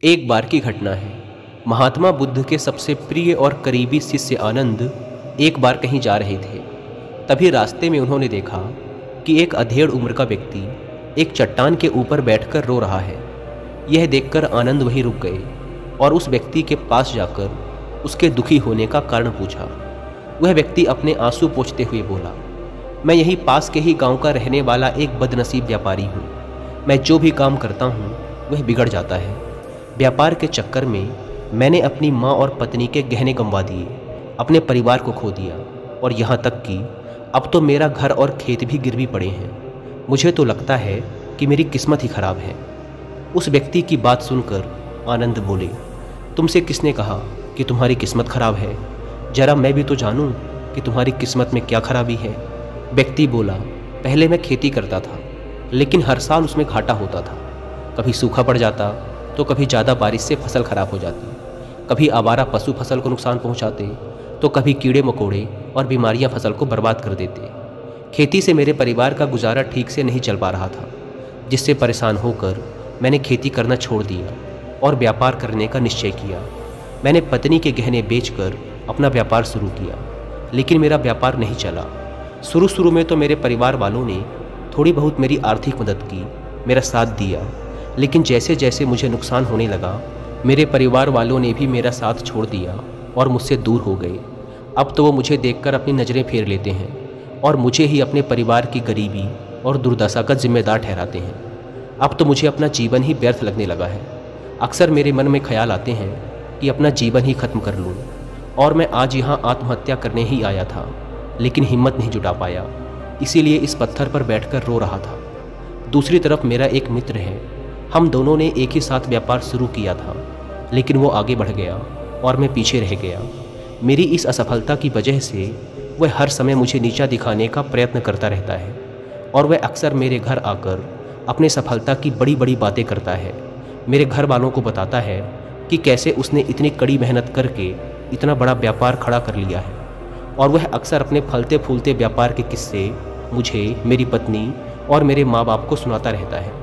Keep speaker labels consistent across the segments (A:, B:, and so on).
A: एक बार की घटना है। महात्मा बुद्ध के सबसे प्रिय और करीबी शिष्य आनंद एक बार कहीं जा रहे थे। तभी रास्ते में उन्होंने देखा कि एक अधेड़ उम्र का व्यक्ति एक चट्टान के ऊपर बैठकर रो रहा है। यह देखकर आनंद वहीं रुक गए और उस व्यक्ति के पास जाकर उसके दुखी होने का कारण पूछा। वह व्यक्ति अपने आंसू पोंछते हुए बोला, मैं यहीं पास के ही गांव का रहने वाला एक बदनसीब व्यापारी हूँ। मैं जो भी काम करता हूँ वह बिगड़ जाता है। व्यापार के चक्कर में मैंने अपनी माँ और पत्नी के गहने गंवा दिए, अपने परिवार को खो दिया और यहाँ तक कि अब तो मेरा घर और खेत भी गिरवी पड़े हैं। मुझे तो लगता है कि मेरी किस्मत ही खराब है। उस व्यक्ति की बात सुनकर आनंद बोले, तुमसे किसने कहा कि तुम्हारी किस्मत खराब है? जरा मैं भी तो जानूं कि तुम्हारी किस्मत में क्या खराबी है। व्यक्ति बोला, पहले मैं खेती करता था, लेकिन हर साल उसमें घाटा होता था। कभी सूखा पड़ जाता तो कभी ज़्यादा बारिश से फसल खराब हो जाती, कभी आवारा पशु फसल को नुकसान पहुंचाते, तो कभी कीड़े मकोड़े और बीमारियां फसल को बर्बाद कर देते। खेती से मेरे परिवार का गुजारा ठीक से नहीं चल पा रहा था, जिससे परेशान होकर मैंने खेती करना छोड़ दिया और व्यापार करने का निश्चय किया। मैंने पत्नी के गहने बेचकर अपना व्यापार शुरू किया, लेकिन मेरा व्यापार नहीं चला। शुरू में तो मेरे परिवार वालों ने थोड़ी बहुत मेरी आर्थिक मदद की, मेरा साथ दिया, लेकिन जैसे जैसे मुझे नुकसान होने लगा मेरे परिवार वालों ने भी मेरा साथ छोड़ दिया और मुझसे दूर हो गए। अब तो वो मुझे देखकर अपनी नज़रें फेर लेते हैं और मुझे ही अपने परिवार की गरीबी और दुर्दशा का जिम्मेदार ठहराते हैं। अब तो मुझे अपना जीवन ही व्यर्थ लगने लगा है। अक्सर मेरे मन में ख्याल आते हैं कि अपना जीवन ही खत्म कर लूँ, और मैं आज यहाँ आत्महत्या करने ही आया था, लेकिन हिम्मत नहीं जुटा पाया, इसीलिए इस पत्थर पर बैठकर रो रहा था। दूसरी तरफ मेरा एक मित्र है, हम दोनों ने एक ही साथ व्यापार शुरू किया था, लेकिन वो आगे बढ़ गया और मैं पीछे रह गया। मेरी इस असफलता की वजह से वह हर समय मुझे नीचा दिखाने का प्रयत्न करता रहता है और वह अक्सर मेरे घर आकर अपने सफलता की बड़ी बड़ी बातें करता है। मेरे घर वालों को बताता है कि कैसे उसने इतनी कड़ी मेहनत करके इतना बड़ा व्यापार खड़ा कर लिया है, और वह अक्सर अपने फलते फूलते व्यापार के किस्से मुझे, मेरी पत्नी और मेरे माँ बाप को सुनाता रहता है,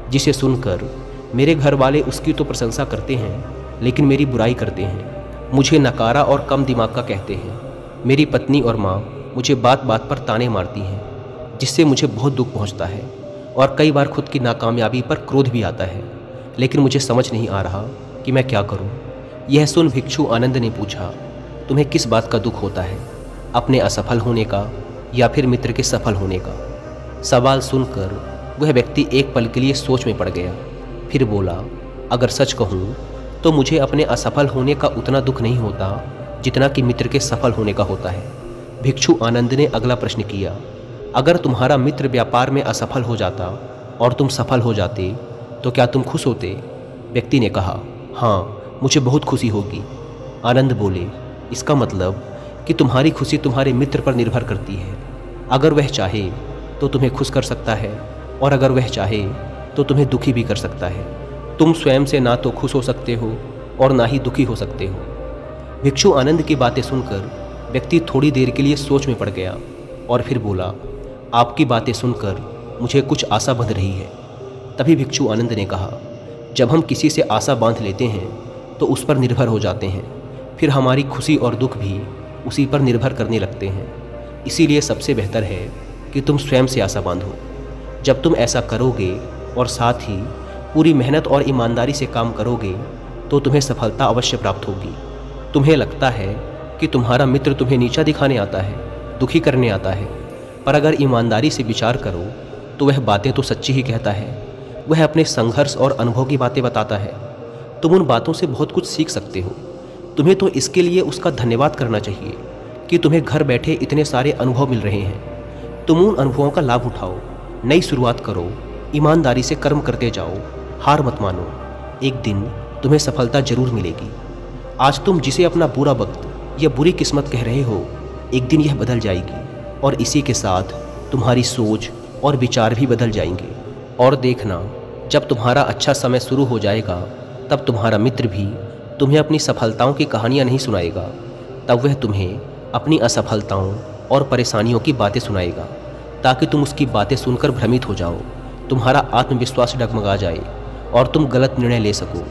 A: जिसे सुनकर मेरे घर वाले उसकी तो प्रशंसा करते हैं, लेकिन मेरी बुराई करते हैं। मुझे नकारा और कम दिमाग का कहते हैं। मेरी पत्नी और माँ मुझे बात बात पर ताने मारती हैं, जिससे मुझे बहुत दुख पहुँचता है और कई बार खुद की नाकामयाबी पर क्रोध भी आता है, लेकिन मुझे समझ नहीं आ रहा कि मैं क्या करूँ। यह सुन भिक्षु आनंद ने पूछा, तुम्हें किस बात का दुख होता है, अपने असफल होने का या फिर मित्र के सफल होने का? सवाल सुनकर वह व्यक्ति एक पल के लिए सोच में पड़ गया, फिर बोला, अगर सच कहूँ तो मुझे अपने असफल होने का उतना दुख नहीं होता जितना कि मित्र के सफल होने का होता है। भिक्षु आनंद ने अगला प्रश्न किया, अगर तुम्हारा मित्र व्यापार में असफल हो जाता और तुम सफल हो जाते तो क्या तुम खुश होते? व्यक्ति ने कहा, हाँ, मुझे बहुत खुशी होगी। आनंद बोले, इसका मतलब कि तुम्हारी खुशी तुम्हारे मित्र पर निर्भर करती है। अगर वह चाहे तो तुम्हें खुश कर सकता है, और अगर वह चाहे तो तुम्हें दुखी भी कर सकता है। तुम स्वयं से ना तो खुश हो सकते हो और ना ही दुखी हो सकते हो। भिक्षु आनंद की बातें सुनकर व्यक्ति थोड़ी देर के लिए सोच में पड़ गया और फिर बोला, आपकी बातें सुनकर मुझे कुछ आशा बंध रही है। तभी भिक्षु आनंद ने कहा, जब हम किसी से आशा बांध लेते हैं तो उस पर निर्भर हो जाते हैं, फिर हमारी खुशी और दुख भी उसी पर निर्भर करने लगते हैं। इसीलिए सबसे बेहतर है कि तुम स्वयं से आशा बांधो। जब तुम ऐसा करोगे और साथ ही पूरी मेहनत और ईमानदारी से काम करोगे तो तुम्हें सफलता अवश्य प्राप्त होगी। तुम्हें लगता है कि तुम्हारा मित्र तुम्हें नीचा दिखाने आता है, दुखी करने आता है, पर अगर ईमानदारी से विचार करो तो वह बातें तो सच्ची ही कहता है। वह अपने संघर्ष और अनुभव की बातें बताता है। तुम उन बातों से बहुत कुछ सीख सकते हो। तुम्हें तो इसके लिए उसका धन्यवाद करना चाहिए कि तुम्हें घर बैठे इतने सारे अनुभव मिल रहे हैं। तुम उन अनुभवों का लाभ उठाओ, नई शुरुआत करो, ईमानदारी से कर्म करते जाओ, हार मत मानो। एक दिन तुम्हें सफलता जरूर मिलेगी। आज तुम जिसे अपना बुरा वक्त या बुरी किस्मत कह रहे हो, एक दिन यह बदल जाएगी और इसी के साथ तुम्हारी सोच और विचार भी बदल जाएंगे। और देखना, जब तुम्हारा अच्छा समय शुरू हो जाएगा तब तुम्हारा मित्र भी तुम्हें अपनी सफलताओं की कहानियाँ नहीं सुनाएगा, तब वह तुम्हें अपनी असफलताओं और परेशानियों की बातें सुनाएगा, ताकि तुम उसकी बातें सुनकर भ्रमित हो जाओ, तुम्हारा आत्मविश्वास डगमगा जाए और तुम गलत निर्णय ले सको।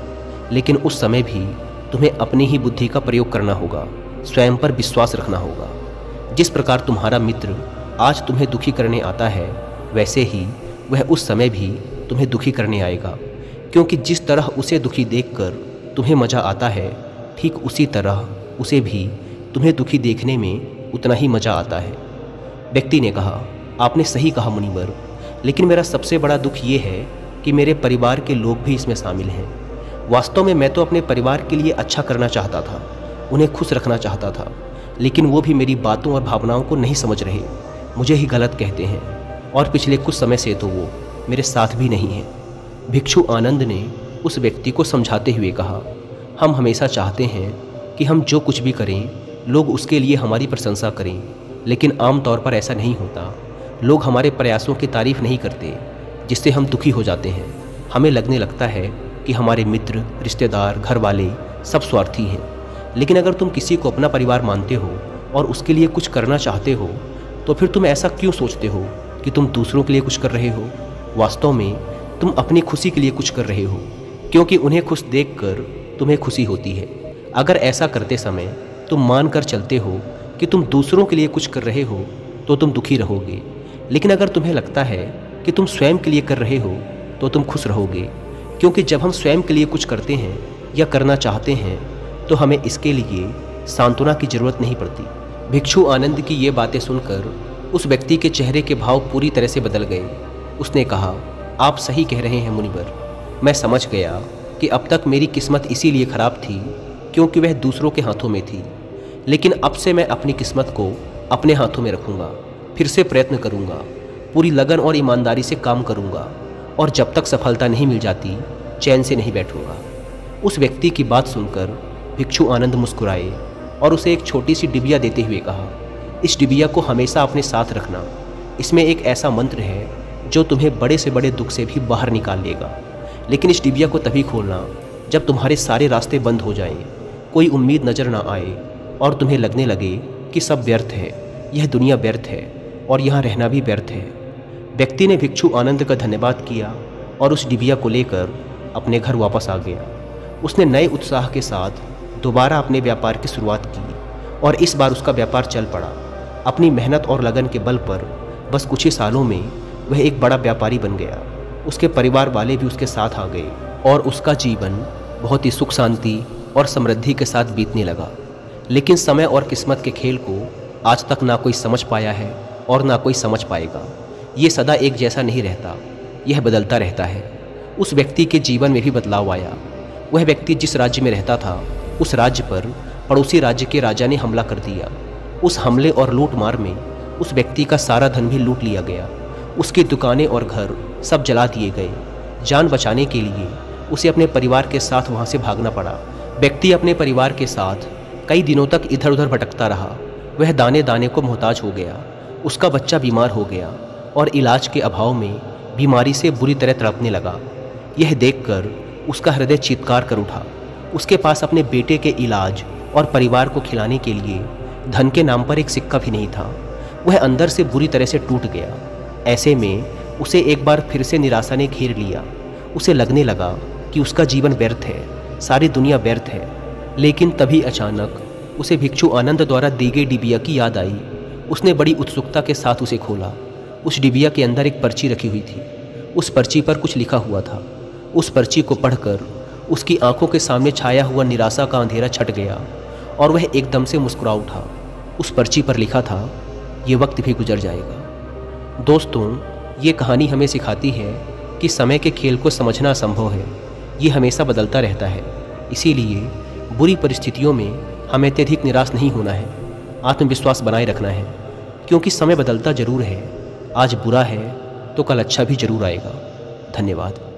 A: लेकिन उस समय भी तुम्हें अपनी ही बुद्धि का प्रयोग करना होगा, स्वयं पर विश्वास रखना होगा। जिस प्रकार तुम्हारा मित्र आज तुम्हें दुखी करने आता है, वैसे ही वह उस समय भी तुम्हें दुखी करने आएगा, क्योंकि जिस तरह उसे दुखी देखकर तुम्हें मज़ा आता है, ठीक उसी तरह उसे भी तुम्हें दुखी देखने में उतना ही मज़ा आता है। व्यक्ति ने कहा, आपने सही कहा मुनिवर, लेकिन मेरा सबसे बड़ा दुख ये है कि मेरे परिवार के लोग भी इसमें शामिल हैं। वास्तव में मैं तो अपने परिवार के लिए अच्छा करना चाहता था, उन्हें खुश रखना चाहता था, लेकिन वो भी मेरी बातों और भावनाओं को नहीं समझ रहे, मुझे ही गलत कहते हैं, और पिछले कुछ समय से तो वो मेरे साथ भी नहीं हैं। भिक्षु आनंद ने उस व्यक्ति को समझाते हुए कहा, हम हमेशा चाहते हैं कि हम जो कुछ भी करें लोग उसके लिए हमारी प्रशंसा करें, लेकिन आमतौर पर ऐसा नहीं होता। लोग हमारे प्रयासों की तारीफ नहीं करते, जिससे हम दुखी हो जाते हैं। हमें लगने लगता है कि हमारे मित्र, रिश्तेदार, घर वाले सब स्वार्थी हैं। लेकिन अगर तुम किसी को अपना परिवार मानते हो और उसके लिए कुछ करना चाहते हो, तो फिर तुम ऐसा क्यों सोचते हो कि तुम दूसरों के लिए कुछ कर रहे हो? वास्तव में तुम अपनी खुशी के लिए कुछ कर रहे हो, क्योंकि उन्हें खुश देखकर तुम्हें खुशी होती है। अगर ऐसा करते समय तुम मान कर चलते हो कि तुम दूसरों के लिए कुछ कर रहे हो, तो तुम दुखी रहोगे। लेकिन अगर तुम्हें लगता है कि तुम स्वयं के लिए कर रहे हो, तो तुम खुश रहोगे, क्योंकि जब हम स्वयं के लिए कुछ करते हैं या करना चाहते हैं, तो हमें इसके लिए सांत्वना की जरूरत नहीं पड़ती। भिक्षु आनंद की ये बातें सुनकर उस व्यक्ति के चेहरे के भाव पूरी तरह से बदल गए। उसने कहा, आप सही कह रहे हैं मुनिवर, मैं समझ गया कि अब तक मेरी किस्मत इसीलिए खराब थी क्योंकि वह दूसरों के हाथों में थी। लेकिन अब से मैं अपनी किस्मत को अपने हाथों में रखूँगा, फिर से प्रयत्न करूँगा, पूरी लगन और ईमानदारी से काम करूँगा, और जब तक सफलता नहीं मिल जाती चैन से नहीं बैठूँगा। उस व्यक्ति की बात सुनकर भिक्षु आनंद मुस्कुराए और उसे एक छोटी सी डिबिया देते हुए कहा, इस डिबिया को हमेशा अपने साथ रखना। इसमें एक ऐसा मंत्र है जो तुम्हें बड़े से बड़े दुख से भी बाहर निकाल लेगा। लेकिन इस डिबिया को तभी खोलना जब तुम्हारे सारे रास्ते बंद हो जाएं, कोई उम्मीद नज़र ना आए और तुम्हें लगने लगे कि सब व्यर्थ है, यह दुनिया व्यर्थ है और यहाँ रहना भी व्यर्थ है। व्यक्ति ने भिक्षु आनंद का धन्यवाद किया और उस डिबिया को लेकर अपने घर वापस आ गया। उसने नए उत्साह के साथ दोबारा अपने व्यापार की शुरुआत की और इस बार उसका व्यापार चल पड़ा। अपनी मेहनत और लगन के बल पर बस कुछ ही सालों में वह एक बड़ा व्यापारी बन गया। उसके परिवार वाले भी उसके साथ आ गए और उसका जीवन बहुत ही सुख शांति और समृद्धि के साथ बीतने लगा। लेकिन समय और किस्मत के खेल को आज तक ना कोई समझ पाया है और ना कोई समझ पाएगा। ये सदा एक जैसा नहीं रहता, यह बदलता रहता है। उस व्यक्ति के जीवन में भी बदलाव आया। वह व्यक्ति जिस राज्य में रहता था, उस राज्य पर पड़ोसी राज्य के राजा ने हमला कर दिया। उस हमले और लूट मार में उस व्यक्ति का सारा धन भी लूट लिया गया। उसकी दुकानें और घर सब जला दिए गए। जान बचाने के लिए उसे अपने परिवार के साथ वहाँ से भागना पड़ा। व्यक्ति अपने परिवार के साथ कई दिनों तक इधर उधर भटकता रहा। वह दाने दाने को मोहताज हो गया। उसका बच्चा बीमार हो गया और इलाज के अभाव में बीमारी से बुरी तरह तड़पने लगा। यह देखकर उसका हृदय चीत्कार कर उठा। उसके पास अपने बेटे के इलाज और परिवार को खिलाने के लिए धन के नाम पर एक सिक्का भी नहीं था। वह अंदर से बुरी तरह से टूट गया। ऐसे में उसे एक बार फिर से निराशा ने घेर लिया। उसे लगने लगा कि उसका जीवन व्यर्थ है, सारी दुनिया व्यर्थ है। लेकिन तभी अचानक उसे भिक्षु आनंद द्वारा दी गई डिबिया की याद आई। उसने बड़ी उत्सुकता के साथ उसे खोला। उस डिबिया के अंदर एक पर्ची रखी हुई थी। उस पर्ची पर कुछ लिखा हुआ था। उस पर्ची को पढ़कर उसकी आंखों के सामने छाया हुआ निराशा का अंधेरा छट गया और वह एकदम से मुस्कुरा उठा। उस पर्ची पर लिखा था, ये वक्त भी गुजर जाएगा। दोस्तों, ये कहानी हमें सिखाती है कि समय के खेल को समझना असंभव है। ये हमेशा बदलता रहता है। इसीलिए बुरी परिस्थितियों में हमें अत्यधिक निराश नहीं होना है, आत्मविश्वास बनाए रखना है, क्योंकि समय बदलता जरूर है। आज बुरा है तो कल अच्छा भी जरूर आएगा। धन्यवाद।